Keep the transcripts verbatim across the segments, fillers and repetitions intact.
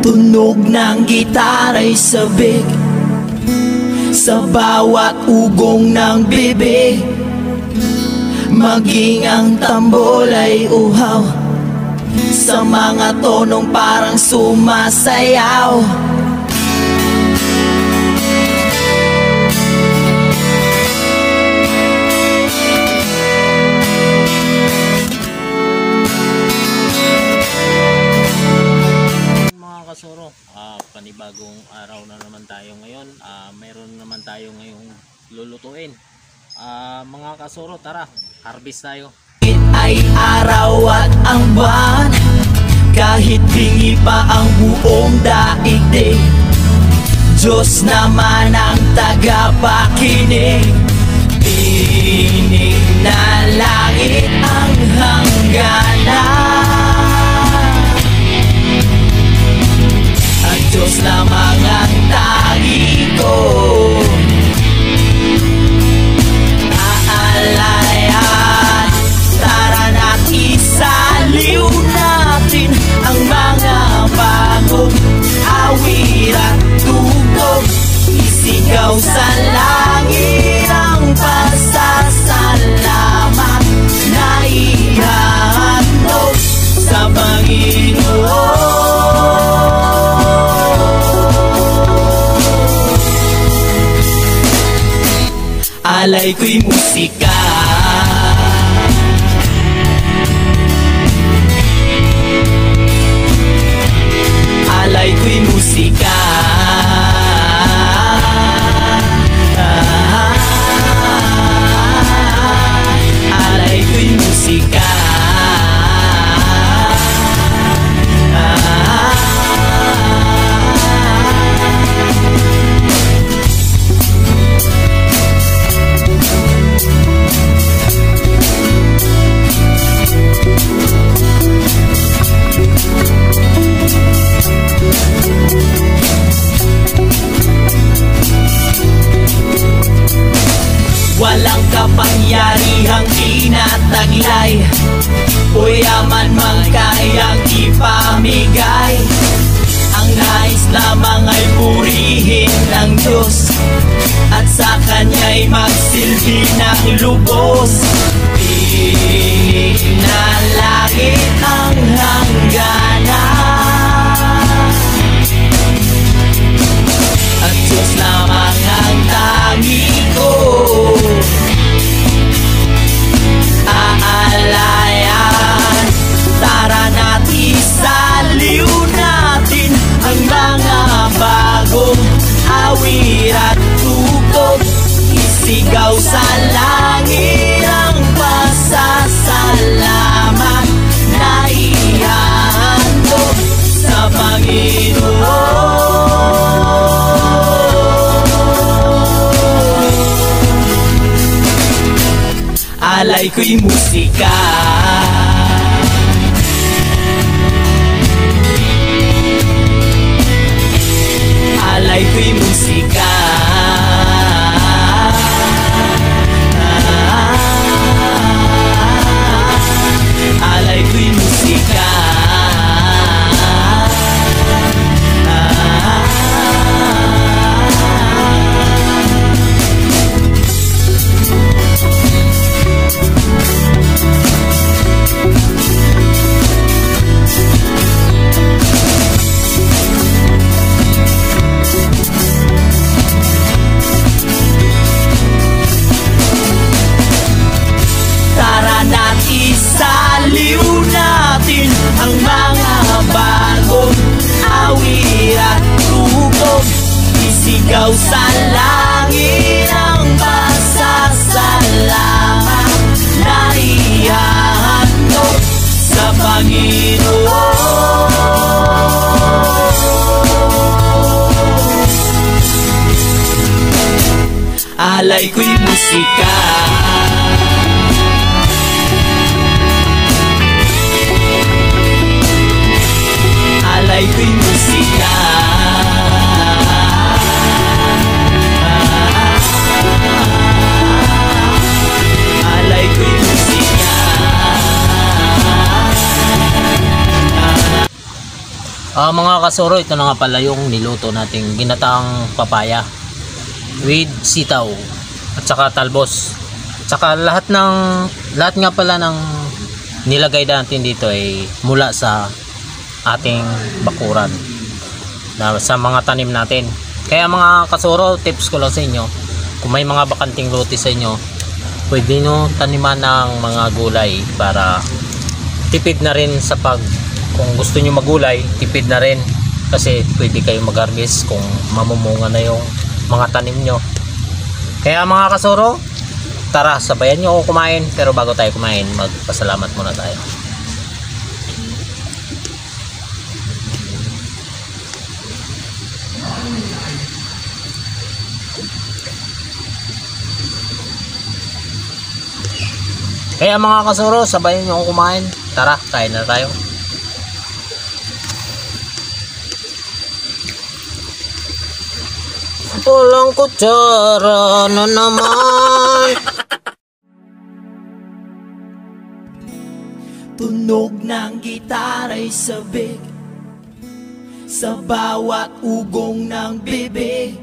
Tunog ng gitara'y sabik sa bawat ugong ng bibig, maging ang tambol ay uhaw sa mga tonong parang sumasayaw. Kasuro, uh, panibagong araw na naman tayo ngayon. Uh, mayroon naman tayo ngayong lulutuin. Uh, mga kasuro, tara, harvest tayo. Ay araw at ang buwan, kahit bingi pa ang buong daigdig, Diyos naman ang tagapakinig. Tinig na langit ang hangganan, Diyos lamang ang tangi ko. Aalayan, tara na't isaliw natin ang mga bagong awit at tugtog. Isigaw sa langit ang pasasalamat na ihahandog sa Panginoon. Alay ko'y musika, alay ko'y musika, alay ko'y musika. Walang kapangyarihang tinataglay o yaman man kayang ipamigay. Ang nais lamang ay purihin ng Diyos at sa Kanya'y magsilbi ng lubos. Tinig na langit ang hangganan, at Diyos lamang ang tangi ko. Aalayan, tara na't isaliw natin ang mga bagong awit at tugtog. Isigaw sa langit ang pasasalamat na ihahandog sa Panginoon. Alay ko'y musika, alay ko'y musika, alay ko'y musika. Isaliw natin ang mga bagong awit at tugtog. Isigaw sa langit ang pasasalamat na ihahandog sa Panginoon. Alay ko'y musika, alay ko'y musika, alay ko'y musika. Ah, mga kasuro, ito na nga pala yung niluto nating ginataang papaya with sitaw at saka talbos. At saka lahat ng lahat nga pala ng nilagay natin dito ay mula sa ating bakuran na sa mga tanim natin. Kaya mga kasuro, tips ko lang sa inyo, kung may mga bakanting lote sa inyo, pwede nyo taniman ng mga gulay para tipid na rin sa pag, kung gusto nyo magulay, tipid na rin kasi pwede kayo mag-harvest kung mamumunga na yung mga tanim nyo. Kaya mga kasuro, tara, sabayan nyo ako kumain. Pero bago tayo kumain, magpasalamat muna tayo. Kaya mga kasuro, sabayan nyo ako kumain. Tara, kain na tayo. Walang kutsara na naman. Tunog ng gitara'y sabik sa bawat ugong ng bibig,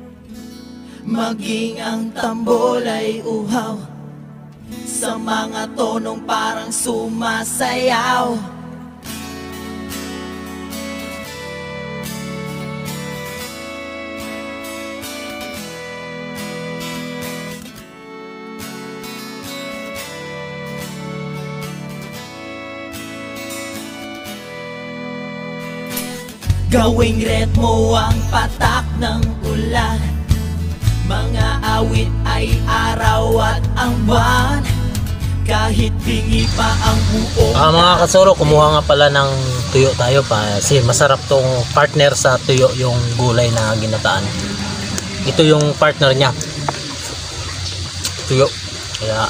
maging ang tambol ay uhaw sa mga tonong parang sumasayaw. Gawing ritmo ang patak ng ulan, mga awit ay araw at ang buwan, kahit bingi pa ang buong. Ah, mga kasuro, kumuha nga pala ng tuyo tayo pa kasi masarap tong partner sa tuyo, yung gulay na ginataan. Ito yung partner niya, tuyo. Kaya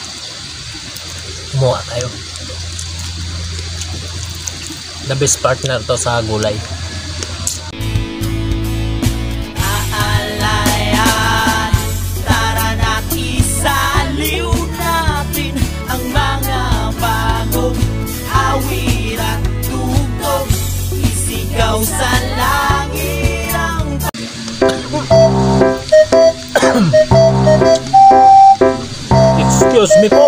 kumuha tayo. The best partner to sa gulay. Sa langit ang excuse me po.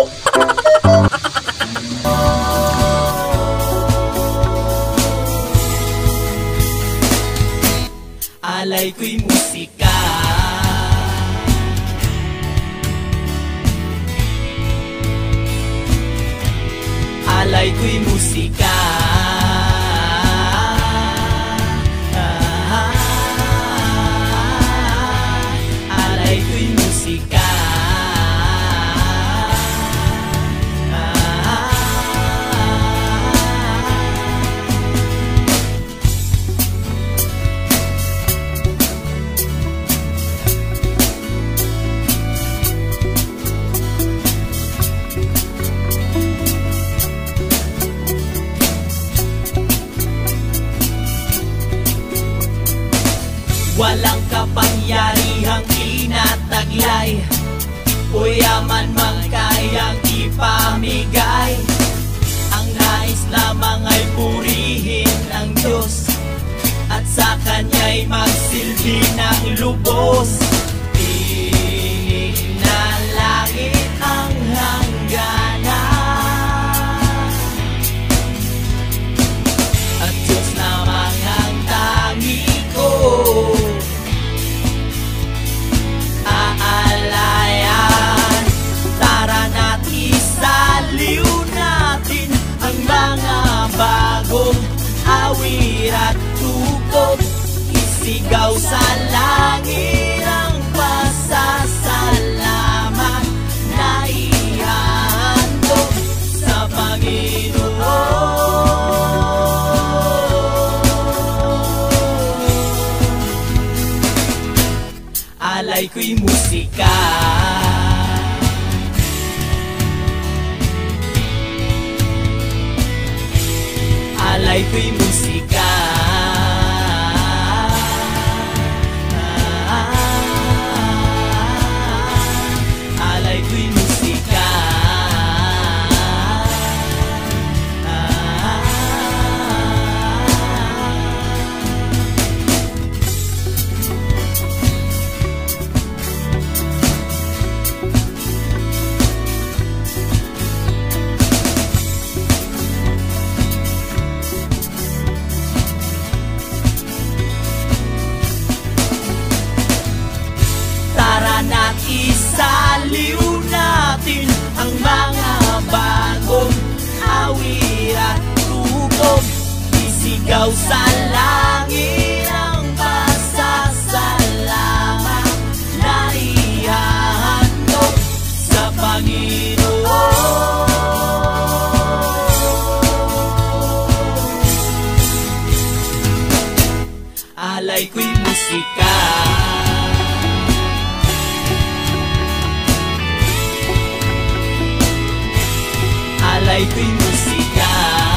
alay ko'y musika, alay ko'y musika. Walang kapangyarihang tinataglay o yaman man kayang ipamigay. Ang nais lamang ay purihin ang Diyos at sa Kanya'y magsilbi ng lubos. Tingin na langit ang hangganan at Diyos lamang ang tangi ko. Bagong awit at tugtog, isigaw sa langit ang pasasalamat na ihahandog sa Panginoon. Alay ko'y musika, alay ko'y musika. Alay ko'y musika. musika. Alay ko'y musika.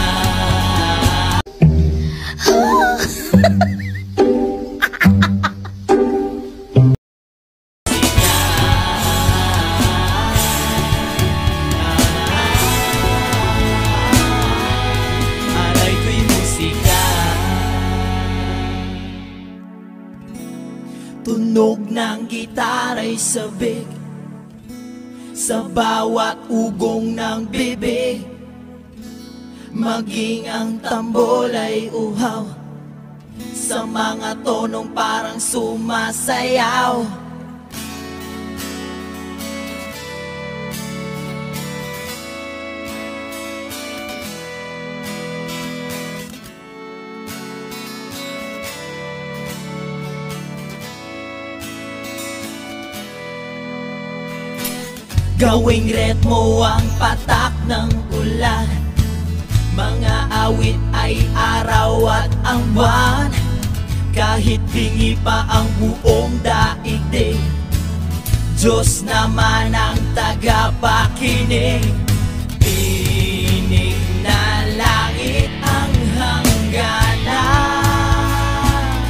Alay ko'y musika. Tunog ng gitara'y sabik sa bawat ugong ng bibig, maging ang tambol ay uhaw sa mga tonong parang sumasayaw. Gawing ritmo ang patak ng ulan, mga awit ay araw at ang buwan. Kahit bingi pa ang buong daigdig, Diyos naman ang tagapakinig. Tinig na langit ang hangganan,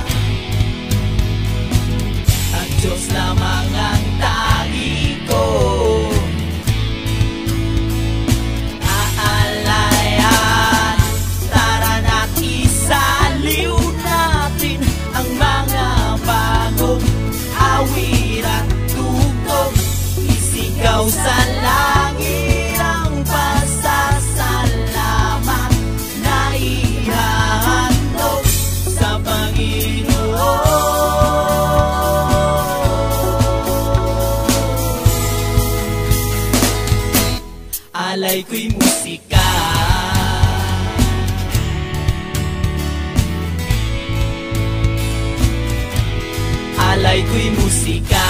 at Diyos lamang ang tangi ko. Sa langit ang pasasalamat na ihahandog sa Panginoon. Alay ko'y musika. Alay ko'y musika.